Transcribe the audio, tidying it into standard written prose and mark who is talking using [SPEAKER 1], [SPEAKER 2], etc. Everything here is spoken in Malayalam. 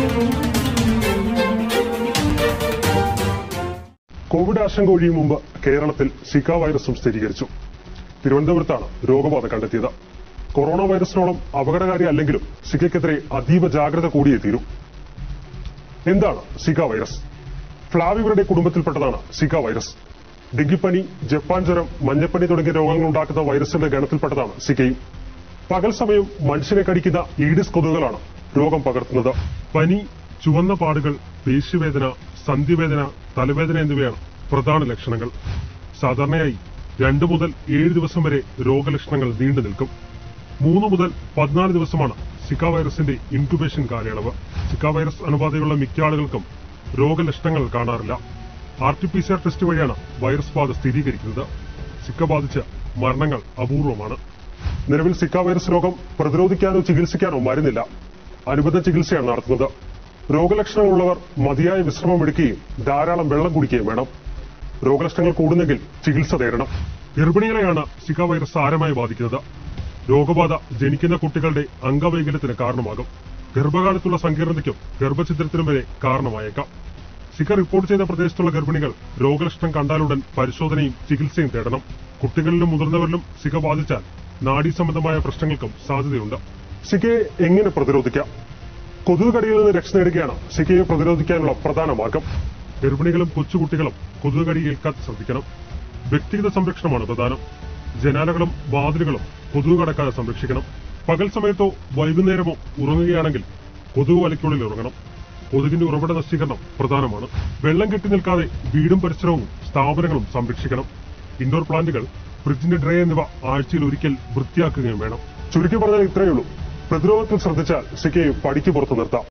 [SPEAKER 1] കോവിഡ് ആശങ്ക ഒഴിയും മുമ്പ് കേരളത്തിൽ സിക്ക വൈറസും സ്ഥിരീകരിച്ചു. തിരുവനന്തപുരത്താണ് രോഗബാധ കണ്ടെത്തിയത്. കൊറോണ വൈറസിനോളം അപകടകാരി അല്ലെങ്കിലും സിക്കയ്ക്കെതിരെ അതീവ ജാഗ്രത കൂടിയേ തീരൂ. എന്താണ് സിക്ക വൈറസ്? ഫ്ലാവിവരുടെ കുടുംബത്തിൽപ്പെട്ടതാണ് സിക്ക വൈറസ്. ഡെങ്കിപ്പനി, ജപ്പാൻ ജ്വരം, മഞ്ഞപ്പനി തുടങ്ങിയ രോഗങ്ങൾ ഉണ്ടാക്കുന്ന വൈറസിന്റെ ഗണത്തിൽപ്പെട്ടതാണ് സിക്കയും. പകൽ സമയം മനുഷ്യനെ കടിക്കുന്ന ഈഡിസ് കൊതുകുകളാണ് രോഗം പകർത്തുന്നത്. പനി, ചുവന്ന പാടുകൾ, പേശിവേദന, സന്ധിവേദന, തലവേദന എന്നിവയാണ് പ്രധാന ലക്ഷണങ്ങൾ. സാധാരണയായി 2 മുതൽ 7 ദിവസം വരെ രോഗലക്ഷണങ്ങൾ നീണ്ടു നിൽക്കും. 3 മുതൽ 14 ദിവസമാണ് സിക്ക വൈറസിന്റെ ഇൻക്യുബേഷൻ കാലയളവ്. സിക്ക വൈറസ് അണുബാധയുള്ള മിക്ക ആളുകൾക്കും രോഗലക്ഷണങ്ങൾ കാണാറില്ല. RT-PCR ടെസ്റ്റ് വഴിയാണ് വൈറസ് ബാധ സ്ഥിരീകരിക്കുന്നത്. സിക്ക ബാധിച്ച് മരണങ്ങൾ അപൂർവമാണ്. നിലവിൽ സിക്ക വൈറസ് രോഗം പ്രതിരോധിക്കാനോ ചികിത്സിക്കാനോ മരുന്നില്ല. അനുബന്ധ ചികിത്സയാണ് നടത്തുന്നത്. രോഗലക്ഷണങ്ങളുള്ളവർ മതിയായ വിശ്രമം എടുക്കുകയും ധാരാളം വെള്ളം കുടിക്കുകയും വേണം. രോഗലക്ഷണങ്ങൾ കൂടുന്നെങ്കിൽ ചികിത്സ തേടണം. ഗർഭിണികളെയാണ് സിക്ക വൈറസ് സാരമായി ബാധിക്കുന്നത്. രോഗബാധ ജനിക്കുന്ന കുട്ടികളുടെ അംഗവൈകല്യത്തിന് കാരണമാകും. ഗർഭകാലത്തുള്ള സങ്കീർണതയ്ക്കും ഗർഭഛിദ്രത്തിനും വരെ കാരണമായേക്കാം. സിക്ക റിപ്പോർട്ട് ചെയ്ത പ്രദേശത്തുള്ള ഗർഭിണികൾ രോഗലക്ഷണം കണ്ടാലുടൻ പരിശോധനയും ചികിത്സയും തേടണം. കുട്ടികളിലും മുതിർന്നവരിലും സിക്ക ബാധിച്ചാൽ നാഡീ സംബന്ധമായ പ്രശ്നങ്ങൾക്കും സാധ്യതയുണ്ട്. സിക്കയെ എങ്ങനെ പ്രതിരോധിക്കാം? കൊതുക് കടിയിൽ നിന്ന് രക്ഷ നേടുകയാണ് സിക്കയെ പ്രതിരോധിക്കാനുള്ള പ്രധാന മാർഗം. ഗർഭിണികളും കൊച്ചുകുട്ടികളും കൊതുക് കടി ഏൽക്കാതെ ശ്രദ്ധിക്കണം. വ്യക്തിഗത സംരക്ഷണമാണ് പ്രധാനം. ജനാലകളും വാതിലുകളും കൊതുക് കടക്കാതെ സംരക്ഷിക്കണം. പകൽ സമയത്തോ വൈകുന്നേരമോ ഉറങ്ങുകയാണെങ്കിൽ കൊതുക് വലയ്ക്കുള്ളിൽ ഉറങ്ങണം. കൊതുകിന്റെ ഉറവിട നശീകരണം പ്രധാനമാണ്. വെള്ളം കെട്ടി നിൽക്കാതെ വീടും പരിസരവും സ്ഥാപനങ്ങളും സംരക്ഷിക്കണം. ഇൻഡോർ പ്ലാന്റുകൾ, ഫ്രിഡ്ജിന്റെ ട്രേ എന്നിവ ആഴ്ചയിൽ ഒരിക്കൽ വൃത്തിയാക്കുകയും വേണം. ചുരുക്കി പറഞ്ഞാൽ ഇത്രയേ ഉള്ളൂ. പ്രതിരോധത്തിൽ ശ്രദ്ധിച്ചാൽ സിക്കയെ പടിക്ക് പുറത്തു നിർത്താം.